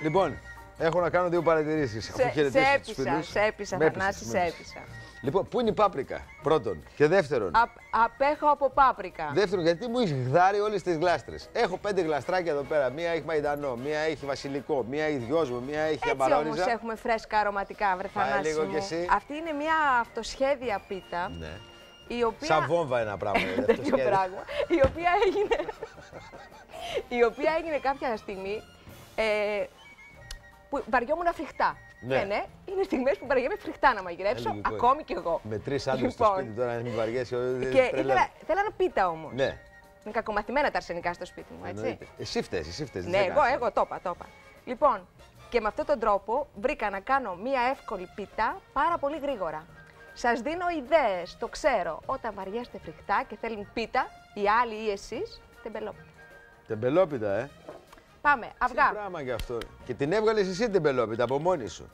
Λοιπόν, έχω να κάνω δύο παρατηρήσεις. Σε έπεισα, Θανάση, σε έπεισα. Λοιπόν, πού είναι η πάπρικα, πρώτον. Και δεύτερον. Απέχω από πάπρικα. Δεύτερον, γιατί μου έχει γδάρει όλες τις γλάστρες. Έχω 5 γλαστράκια εδώ πέρα. Μία έχει μαϊντανό, μία έχει βασιλικό, μία έχει δυο μου, μία έχει αμπαρόνιζα. Έτσι όμως έχουμε φρέσκα αρωματικά, βρε Θανάση λίγο μου. κι εσύ. Αυτή είναι μια αυτοσχέδια πίτα. Ναι. Η οποία... Σαν βόμβα ένα πράγμα. Τέτοιο πράγμα. Η οποία έγινε κάποια στιγμή που βαριόμουν φρικτά. Ναι. Είναι στιγμές που βαριέμαι φρικτά να μαγειρέψω, ακόμη κι εγώ. Με 3 άντρες στο σπίτι τώρα, να μην βαριέσαι. Και ήθελα πίτα όμως. Ναι. Είναι κακομαθημένα τα αρσενικά στο σπίτι μου, έτσι. Εσύ φταίς. Ναι, εγώ το είπα. Λοιπόν, και με αυτόν τον τρόπο βρήκα να κάνω μία εύκολη πίτα πάρα πολύ γρήγορα. Σας δίνω ιδέες, το ξέρω. Όταν βαριέστε φρικτά και θέλουν πίτα, οι άλλοι ή εσείς, τεμπελόπιτα. Τεμπελόπιτα, Πάμε, αυγά. Τι πράγμα γι' αυτό. Και την έβγαλες εσύ τεμπελόπιτα από μόνη σου.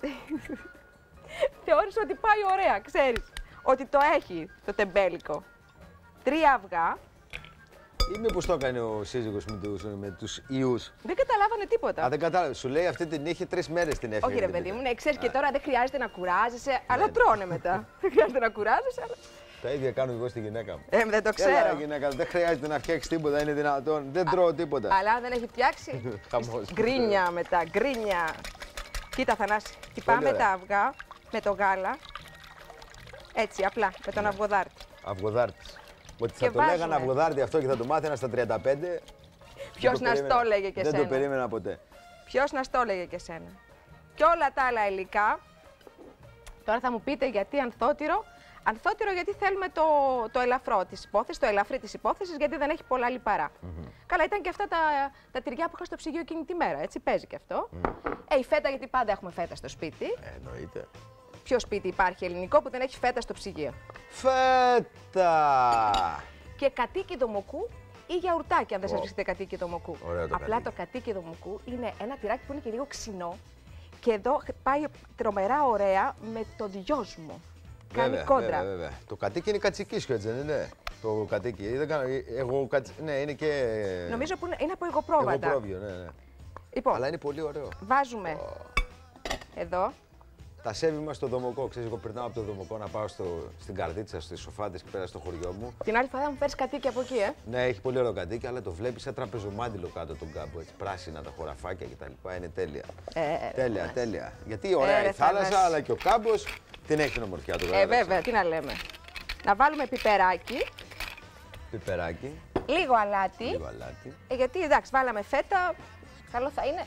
Θεώρησα ότι πάει ωραία, ξέρεις. Ότι το έχει το τεμπέλικο. 3 αυγά. Ή μήπως το έκανε ο σύζυγος με τους ιούς. Δεν καταλάβανε τίποτα. Δεν κατάλαβε. Σου λέει αυτή την είχε 3 μέρες την έφυγε. Όχι, ρε παιδί μου, ναι, ξέρεις και τώρα δεν χρειάζεται να κουράζεσαι, αλλά τρώνε μετά. Δεν χρειάζεται να κουράζεσαι, αλλά. Τα ίδια κάνω εγώ στη γυναίκα μου. Δεν το ξέρω. Έλα, γυναίκα, δεν χρειάζεται να φτιάξει τίποτα, είναι δυνατόν. Δεν τρώω τίποτα. Αλλά αν δεν έχει φτιάξει. Γκρίνια μετά, γκρίνια. Κοίτα, Θανάση, χτυπάμε τα αυγά με το γάλα. Έτσι, απλά, με τον αυγοδάρτη. Αυγοδάρτης. Ότι θα το λέγανε αυγοδάρτη αυτό και θα το μάθαινα στα 35. Ποιος να στο έλεγε και σένα. Δεν το περίμενα ποτέ. Ποιος να στο έλεγε και σένα. Και όλα τα άλλα υλικά. Τώρα θα μου πείτε γιατί ανθότυρο. Ανθότυρο γιατί θέλουμε το ελαφρό της υπόθεσης, το ελαφρύ της υπόθεσης, γιατί δεν έχει πολλά λιπαρά. Καλά, ήταν και αυτά τα τυριά που είχα στο ψυγείο εκείνη τη μέρα, έτσι, παίζει και αυτό. Η φέτα, γιατί πάντα έχουμε φέτα στο σπίτι. Εννοείται. Ποιο σπίτι υπάρχει ελληνικό που δεν έχει φέτα στο ψυγείο. Φέτα! Και κατοίκιδο μοκού ή γιαουρτάκι, αν δεν σας βρίσκεται κατοίκιδο μοκού. Απλά το κατοίκιδο μοκού είναι ένα τυράκι που είναι και λίγο ξινό. Και εδώ πάει τρομερά ωραία με το δυόσμο. Κάνει κόντρα. Βέβαια. Το κατοίκι είναι κατσικίσιο, έτσι δεν είναι. Το κατοίκι. Ναι, είναι και. Νομίζω που είναι από εγωπρόβατα. Εγωπρόβιο, ναι. Λοιπόν, αλλά είναι πολύ ωραίο. Βάζουμε εδώ. Τα σέβη μας στο Δομοκό. Ξέρεις, εγώ περνάω από το Δομοκό να πάω στην Καρδίτσα, στις Σοφάτες και πέρα στο χωριό μου. Την άλλη φορά θα μου φέρεις κατοίκι από εκεί, Ναι, έχει πολύ ωραίο κατοίκι, αλλά το βλέπεις σαν τραπεζομάντιλο κάτω τον κάμπο. Έτσι, πράσινα τα χωραφάκια κτλ. Είναι τέλεια. Τέλεια. Γιατί ωραία η θάλασσα, αλλά και ο κάμπος την έχει την ομορφιά του. Βέβαια, τι να λέμε. Να βάλουμε πιπεράκι. Λίγο αλάτι. Γιατί εντάξει, βάλαμε φέτα. Καλό θα είναι.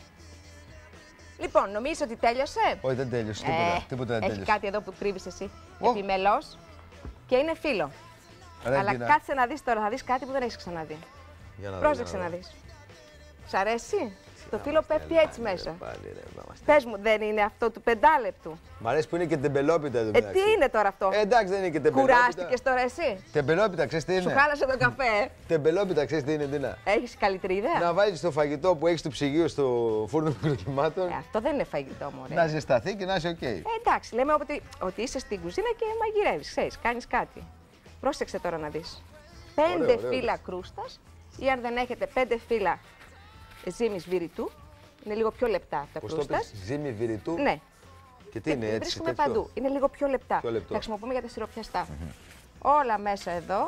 Λοιπόν, νομίζεις ότι τέλειωσε? Όχι, δεν τέλειωσε. Τίποτα δεν τέλειωσε. Έχει κάτι εδώ που κρύβεις εσύ. Επιμελώς. Και είναι φύλλο. Αλλά κάτσε να δεις τώρα, θα δεις κάτι που δεν έχεις ξαναδεί. Πρόσεξε να δεις. Σ' αρέσει? Το φύλλο πέφτει έτσι μέσα. Πες μου, δεν είναι αυτό του 5 λεπτού? Μ' αρέσει που είναι και τεμπελόπιτα εδώ πέρα. Τι είναι τώρα αυτό? Εντάξει, δεν είναι και τεμπελόπιτα. Κουράστηκες τώρα εσύ? Τεμπελόπιτα, ξέρεις τι είναι? Σου χάλασε το καφέ. Τεμπελόπιτα, ξέρεις τι είναι, Τίνα? Έχεις καλύτερη ιδέα? Να βάλεις το φαγητό που έχεις στο ψυγείο στο φούρνο μικροκυμάτων. Αυτό δεν είναι φαγητό, μωρέ. Να ζεσταθεί και να είσαι οκ. Εντάξει, λέμε ότι είσαι στην κουζίνα και μαγειρεύεις, ξέρεις, κάνεις κάτι. Πρόσεξε τώρα να δεις. 5 φύλλα κρούστας ή αν δεν έχετε 5 φύλλα ζύμης βηρητού. Είναι λίγο πιο λεπτά τα κρούστας. Ζύμη βηρητού. Ναι. Και τι είναι, έτσι? Βρίσκουμε παντού. Είναι λίγο πιο λεπτά. Θα χρησιμοποιούμε για τα σιροπιαστά. Όλα μέσα εδώ.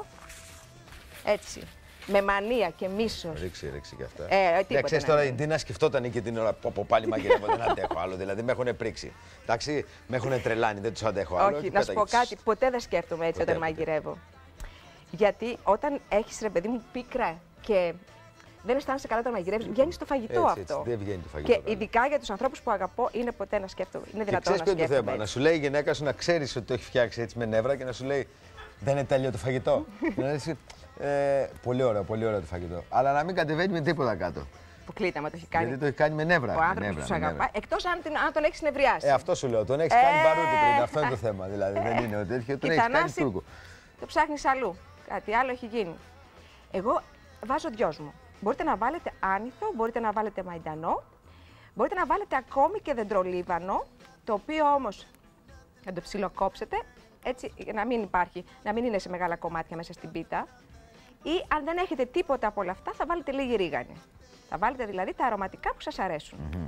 Έτσι. Με μανία και μίσος. Ρίξει και αυτά. Ξέρεις τώρα η Ντίνα σκεφτόταν και την ώρα που πάλι μαγειρεύω, δεν αντέχω άλλο. Δηλαδή με έχουν πρίξει. Εντάξει, με έχουν τρελάνει, δεν τους αντέχω άλλο. Όχι, να σου πω κάτι. Ποτέ δεν σκέφτομαι έτσι όταν μαγειρεύω. Γιατί όταν έχεις, ρε παιδί μου, πίκρα και δεν αισθάνεσαι καλά όταν μαγειρεύεις, βγαίνει στο φαγητό αυτό. Έτσι, δεν βγαίνει το φαγητό. Και ειδικά για τους ανθρώπους που αγαπώ, είναι ποτέ να σκέφτομαι. Είναι δυνατόν να σκέφτομαι. Ξέρεις ποιο είναι το θέμα? Να σου λέει η γυναίκα σου να ξέρεις ότι το έχει φτιάξει έτσι με νεύρα και να σου λέει δεν είναι τέλειο το φαγητό. Να λες, πολύ ωραίο το φαγητό. Αλλά να μην κατεβαίνει με τίποτα κάτω. Αποκλείται, άμα το έχει κάνει. Γιατί το έχει κάνει με νεύρα. Ο άνθρωπος που σου αγαπάει. Εκτός αν τον έχει νευριάσει. Αυτό σου λέω. Τον έχει κάνει μπαρούτι πριν. Αυτό είναι το θέμα. Δηλαδή δεν είναι ότι τέτοιο. Τον έχει κάνει τούρκο. Το ψάχνεις αλλού. Κάτι άλλο έχει γίνει. Εγώ βάζω δυόσμο. Μπορείτε να βάλετε άνηθο, μπορείτε να βάλετε μαϊντανό, μπορείτε να βάλετε ακόμη και δεντρολίβανο, το οποίο όμως θα το ψιλοκόψετε, έτσι να μην υπάρχει, να μην είναι σε μεγάλα κομμάτια μέσα στην πίτα. Ή αν δεν έχετε τίποτα από όλα αυτά, θα βάλετε λίγη ρίγανη. Θα βάλετε δηλαδή τα αρωματικά που σας αρέσουν.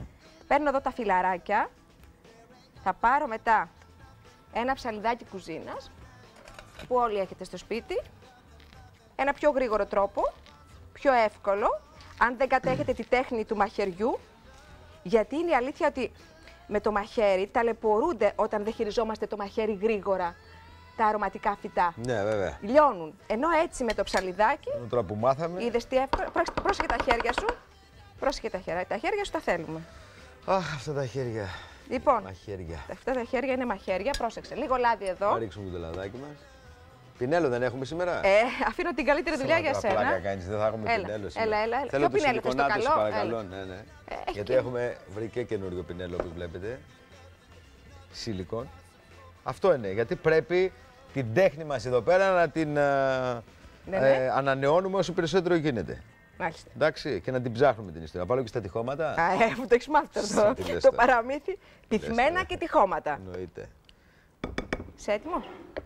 Παίρνω εδώ τα φιλαράκια. Θα πάρω μετά ένα ψαλιδάκι κουζίνας, που όλοι έχετε στο σπίτι. Ένα πιο γρήγορο τρόπο, πιο εύκολο, αν δεν κατέχετε τη τέχνη του μαχαιριού, γιατί είναι η αλήθεια ότι με το μαχαίρι ταλαιπωρούνται όταν δεν χειριζόμαστε το μαχαίρι γρήγορα τα αρωματικά φυτά. Ναι, βέβαια. Λιώνουν. Ενώ έτσι με το ψαλιδάκι. Τώρα που μάθαμε. Είδες τι εύκολο. Πρόσεχε τα χέρια σου. Πρόσεχε τα χέρια. Τα χέρια σου τα θέλουμε. Αχ, αυτά τα χέρια. Λοιπόν, μαχαίρια. Αυτά τα χέρια είναι μαχαίρια. Πρόσεξε. Λίγο λάδι εδώ. Θα ρίξουμε το λαδάκι μας. Πινέλο δεν έχουμε σήμερα. Αφήνω την καλύτερη δουλειά για σένα. Πλάκα κάνεις, δεν θα έχουμε πινέλο σήμερα. Έλα. Θέλω ποιο πινέλο θες, το καλό? Παρακαλώ, ναι. Γιατί έχουμε βρει και καινούριο πινέλο που βλέπετε. Σιλικόν. Αυτό είναι, γιατί πρέπει την τέχνη μας εδώ πέρα να την ανανεώνουμε όσο περισσότερο γίνεται. Μάλιστα. Εντάξει, και να την ψάχνουμε την ιστορία. Βάλω και στα τυχώματα. Μου το έχεις μάθει το παραμύθι. Πυθμένα και τυχώματα. Εννοείται. Είσαι έτοιμος?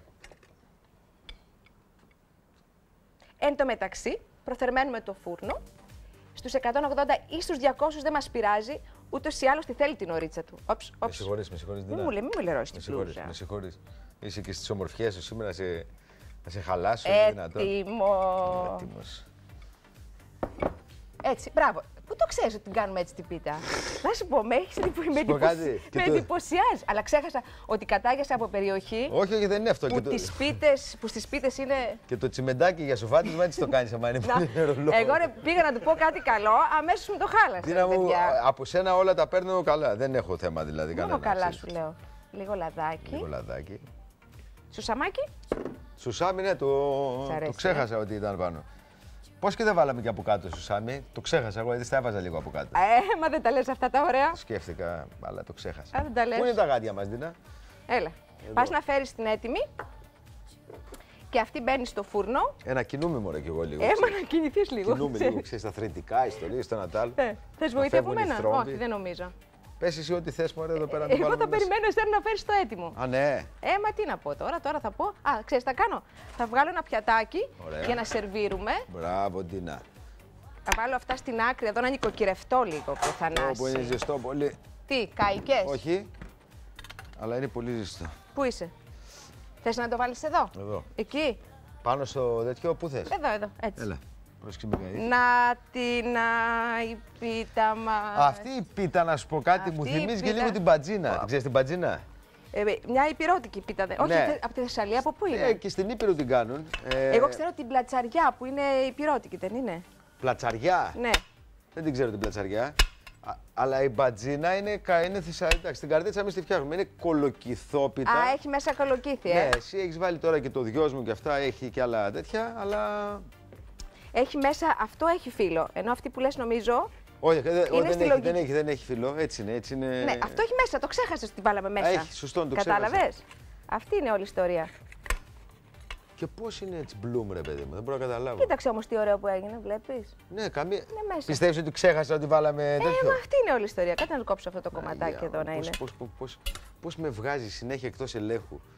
Εν τω μεταξύ, προθερμαίνουμε το φούρνο. Στους 180 ή στους 200 δεν μας πειράζει, ούτως ή άλλως τη θέλει την ωρίτσα του. Με συγχωρείς. Μην μου λερώσεις την πλούζα. Με συγχωρείς. Είσαι και στις ομορφιές σου σήμερα να σε χαλάσω. Έτοιμος. Έτσι, μπράβο. Πού το ξέρεις ότι την κάνουμε έτσι την πίτα? Να σου πω, με εντυπωσιάζει. Αλλά ξέχασα ότι κατάγεσαι από περιοχή. Όχι, δεν είναι αυτό. Που στις πίτες είναι. Και το τσιμεντάκι για σοφάτισμα έτσι το κάνεις, άμα είναι πολύ νερολόγο. Εγώ πήγα να του πω κάτι καλό, αμέσως μου το χάλασε. Από σένα όλα τα παίρνω καλά. Δεν έχω θέμα δηλαδή. Μόνο καλά σου λέω. Λίγο λαδάκι. Σουσαμάκι. Σουσάμι, ναι, το ξέχασα ότι ήταν πάνω. Πώς και δεν βάλαμε και από κάτω σουσάμι, το ξέχασα εγώ, γιατί τα έβαζα λίγο από κάτω. Μα δεν τα λες αυτά τα ωραία. Το σκέφτηκα, αλλά το ξέχασα. Δεν τα λες. Πού είναι τα γάντια μας, Δίνα? Έλα. Πας να φέρεις την έτοιμη και αυτή μπαίνει στο φούρνο. Κινούμε μωρέ κι εγώ λίγο. Να κινηθείς λίγο. Κινούμε λίγο, ξέρεις, τα θρητικά, ιστορίες, το Νατάλ. Θες βοήθεια από μένα? Όχι, δεν νομίζω. Πες εσύ ό,τι θες μωρέ εδώ πέρα. Εγώ θα περιμένω εσένα να φέρεις το έτοιμο. Α, ναι. Μα τι να πω τώρα θα πω. Ξέρεις, θα κάνω. Θα βγάλω ένα πιατάκι για να σερβίρουμε. Μπράβο, Ντίνα. Θα βάλω αυτά στην άκρη εδώ να νοικοκυρευτώ λίγο, Θανάση. Όπου είναι ζεστό πολύ. Τι, καηκές? Όχι, αλλά είναι πολύ ζεστό. Πού είσαι? Θες να το βάλεις εδώ? Εδώ. Εκεί? Πάνω στο τέτοιο, πού θες? Εδώ, έτσι. Έλα. Να την η πίτα μας. Αυτή η πίτα, να σου πω κάτι, μου θυμίζει και λίγο την μπατζίνα. Την ξέρεις την μπατζίνα? Μια υπηρώτικη πίτα. Ναι. Όχι, από τη Θεσσαλία, από πού είναι? Και στην Ήπειρο την κάνουν. Εγώ ξέρω την πλατσαριά που είναι υπηρώτικη, δεν είναι? Πλατσαριά? Ναι. Δεν την ξέρω την πλατσαριά. Αλλά η μπατζίνα είναι Θεσσαλία. Εντάξει, την καρδίτσα εμείς τη φτιάχνουμε. Είναι κολοκυθόπιτα. Έχει μέσα κολοκύθι, Ναι, εσύ έχεις βάλει τώρα και το δυο μου και αυτά, έχει και άλλα τέτοια, αλλά. Έχει μέσα, αυτό έχει φύλλο. Ενώ αυτή που λες νομίζω. Όχι, δεν έχει φύλλο. Έτσι είναι. Ναι, αυτό έχει μέσα. Το ξέχασες ότι βάλαμε μέσα. Έχει, σωστό, το ξέχασα. Κατάλαβες. Αυτή είναι όλη η ιστορία. Και πώς είναι έτσι μπλουμ, ρε παιδί μου, δεν μπορώ να καταλάβω. Κοίταξε όμως τι ωραίο που έγινε, βλέπεις. Ναι, καμία. Είναι μέσα. Πιστεύεις ότι ξέχασα ότι βάλαμε τέτοιο? Αυτή είναι όλη η ιστορία. Κάτσε να του κόψω αυτό το κομματάκι εδώ να είναι. Πώς με βγάζει συνέχεια εκτός ελέγχου.